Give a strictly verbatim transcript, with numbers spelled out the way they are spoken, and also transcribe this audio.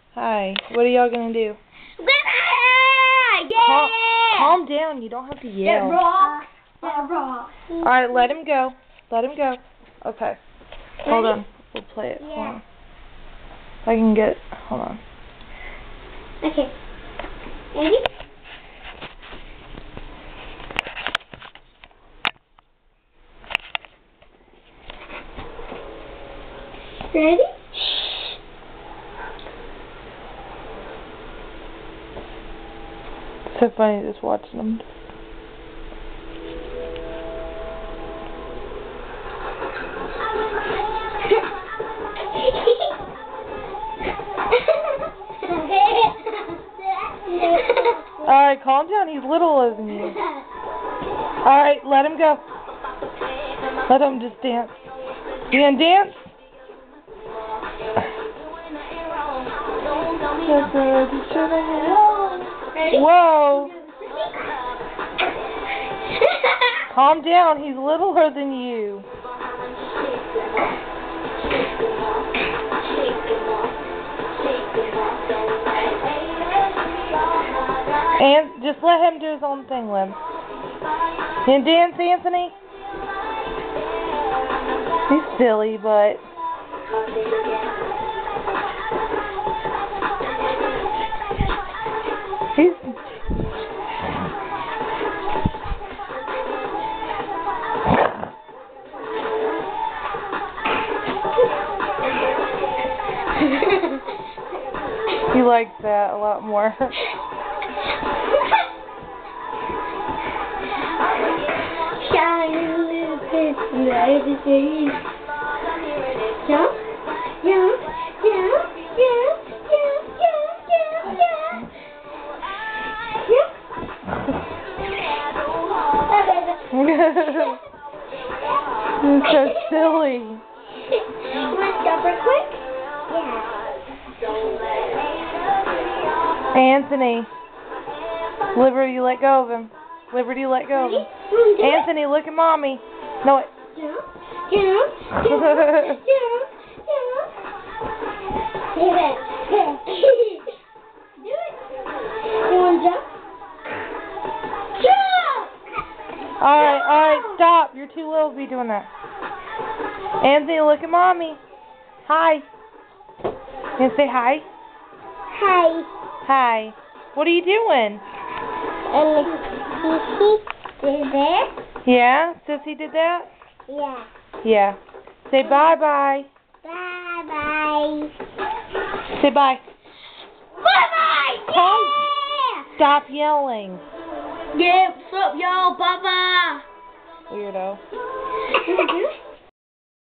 Hi. What are y'all gonna do? Yeah! Calm, calm down. You don't have to yell. That rocks. That rocks. All right, let him go. Let him go. Okay. Hold on. We'll play it. Yeah. Hold on. If I can get. Hold on. Okay. Ready? Ready? It's so funny just watching them. Alright, calm down. He's littler than you. Alright, let him go. Let him just dance. You gonna dance? Whoa. Calm down. He's littler than you. And just let him do his own thing, Lim. You gonna dance, Anthony? He's silly, but... He's... He likes that a lot more. Shiny little pixie, right? Jump, jump, jump, jump, jump, jump, jump, jump. You're so silly. You want to jump real quick? Yeah. Anthony. Liberty, let go of him. Liberty, let go of him. Anthony, look at mommy. No, it. Jump, jump, jump, jump, jump. Do it. Do it. You want to jump? Jump! Alright, alright, stop. You're too little to be doing that. Anthony, look at mommy. Hi. You gonna say hi? Hi. Hi. What are you doing? And Sissy is there? Yeah? Sissy did that? Yeah. Yeah. Say bye-bye. Bye-bye. Say bye. Bye-bye! Yeah! Stop yelling. Yeah, what's up, y'all? Bye-bye. Weirdo.